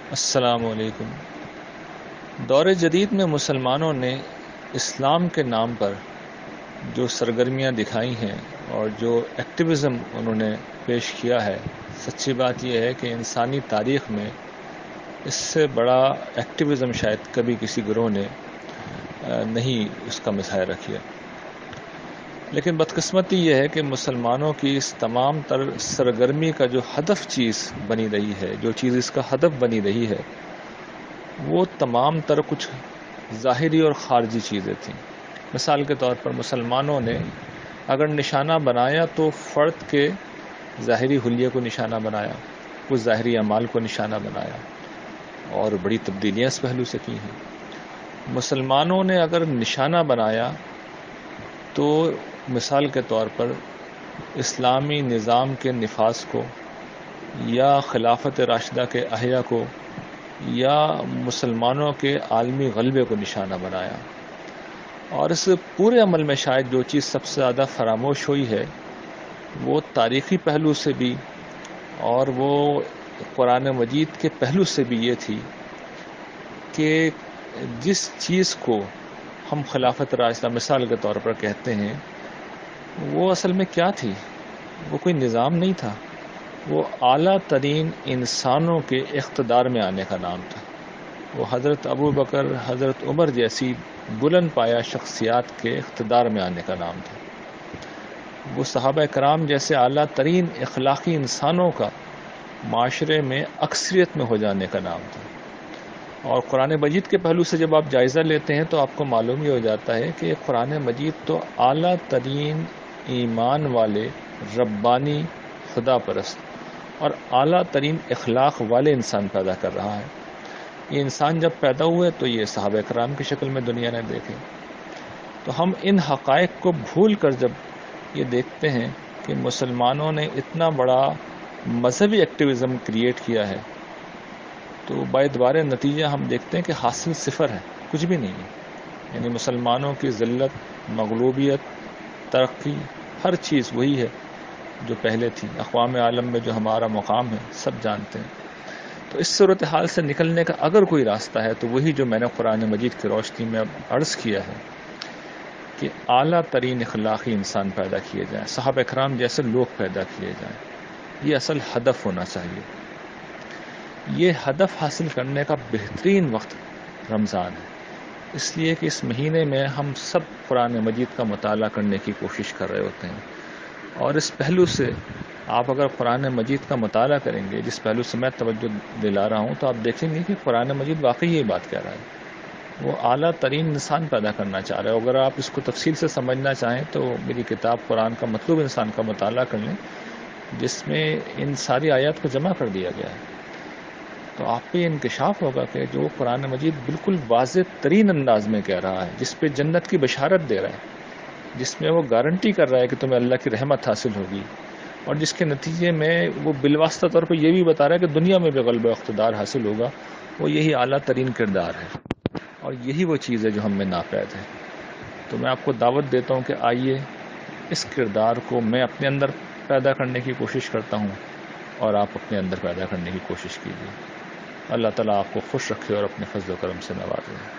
السلام علیکم۔ دور جدید میں مسلمانوں نے اسلام کے نام پر جو سرگرمیاں دکھائی ہیں اور جو ایکٹیویزم انہوں نے پیش کیا ہے، سچی بات یہ ہے کہ انسانی تاریخ میں اس سے بڑا ایکٹیویزم شاید کبھی کسی گروہ نے نہیں اس کا مظاہرہ کیا۔ لیکن بدقسمتی یہ ہے کہ مسلمانوں کی اس تمام تر سرگرمی کا جو ہدف چیز بنی رہی ہے، جو چیز اس کا ہدف بنی رہی ہے، وہ تمام تر کچھ ظاہری اور خارجی چیزیں تھیں۔ مثال کے طور پر مسلمانوں نے اگر نشانہ بنایا تو فرد کے ظاہری حلیے کو نشانہ بنایا، کچھ ظاہری اعمال کو نشانہ بنایا، اور بڑی تبدیلیاں اس پہلو سے کی ہیں۔ مسلمانوں نے اگر نشانہ بنایا تو مثال کے طور پر اسلامی نظام کے نفاذ کو یا خلافت راشدہ کے احیاء کو یا مسلمانوں کے عالمی غلبے کو نشانہ بنایا۔ اور اس پورے عمل میں شاید جو چیز سب سے زیادہ فراموش ہوئی ہے وہ تاریخی پہلو سے بھی اور وہ قرآن مجید کے پہلو سے بھی یہ تھی کہ جس چیز کو ہم خلافت راشدہ مثال کے طور پر کہتے ہیں، وہ اصل میں کیا تھی؟ وہ کوئی نظام نہیں تھا، وہ اعلیٰ ترین انسانوں کے اقتدار میں آنے کا نام تھا۔ وہ حضرت ابو بکر، حضرت عمر جیسی بلند پایہ شخصیات کے اقتدار میں آنے کا نام تھا۔ وہ صحابہ کرام جیسے اعلیٰ ترین اخلاقی انسانوں کا معاشرے میں اکثریت میں ہو جانے کا نام تھا۔ اور قرآن مجید کے پہلو سے جب آپ جائزہ لیتے ہیں تو آپ کو معلوم ہی ہو جاتا ہے کہ قرآن مجید تو اعلیٰ ترین ایمان والے ربانی خدا پرست اور اعلیٰ ترین اخلاق والے انسان پیدا کر رہا ہے۔ یہ انسان جب پیدا ہوئے تو یہ صحابہ کرام کی شکل میں دنیا نے دیکھے۔ تو ہم ان حقائق کو بھول کر جب یہ دیکھتے ہیں کہ مسلمانوں نے اتنا بڑا مذہبی ایکٹیویزم کریٹ کیا ہے تو باعتبار نتیجہ ہم دیکھتے ہیں کہ حاصل صفر ہے، کچھ بھی نہیں ہے۔ یعنی مسلمانوں کی ذلت، مغلوبیت، ترقی، ہر چیز وہی ہے جو پہلے تھی۔ اقوام عالم میں جو ہمارا مقام ہے سب جانتے ہیں۔ تو اس صورتحال سے نکلنے کا اگر کوئی راستہ ہے تو وہی جو میں نے قرآن مجید کی روشنی میں عرض کیا ہے کہ اعلیٰ ترین اخلاقی انسان پیدا کیے جائیں، صحابہ کرام جیسے لوگ پیدا کیے جائیں۔ یہ اصل ہدف ہونا چاہیے۔ یہ ہدف حاصل کرنے کا بہترین وقت رمضان ہے، اس لیے کہ اس مہینے میں ہم سب قرآن مجید کا مطالعہ کرنے کی کوشش کر رہے ہوتے ہیں۔ اور اس پہلو سے آپ اگر قرآن مجید کا مطالعہ کریں گے، جس پہلو سے میں توجہ دلا رہا ہوں، تو آپ دیکھیں گے کہ قرآن مجید واقعی یہ بات کہہ رہا ہے۔ وہ اعلیٰ ترین انسان پیدا کرنا چاہ رہا ہے۔ اگر آپ اس کو تفصیل سے سمجھنا چاہیں تو میری کتاب قرآن کا مطلوب انسان کا مطالعہ کر لیں، جس میں ان ساری آیات کو جمع کر دیا گیا ہے۔ تو آپ پہ انکشاف ہوگا کہ جو قرآن مجید بالکل واضح ترین انداز میں کہہ رہا ہے، جس پہ جنت کی بشارت دے رہا ہے، جس میں وہ گارنٹی کر رہا ہے کہ تمہیں اللہ کی رحمت حاصل ہوگی، اور جس کے نتیجے میں وہ بالواسطہ طور پہ یہ بھی بتا رہا ہے کہ دنیا میں بھی غلبہ اقتدار حاصل ہوگا، وہ یہی اعلیٰ ترین کردار ہے، اور یہی وہ چیز ہے جو ہم میں ناپید ہے۔ تو میں آپ کو دعوت دیتا ہوں کہ آئیے اس کردار کو میں اپنے اندر پیدا کرنے کی کوشش کرتا ہوں، اور آپ اپنے اندر پیدا کرنے کی کوشش کیجیے۔ اللہ تعالیٰ آپ کو خوش رکھے اور اپنے فضل و کرم سے نوازے۔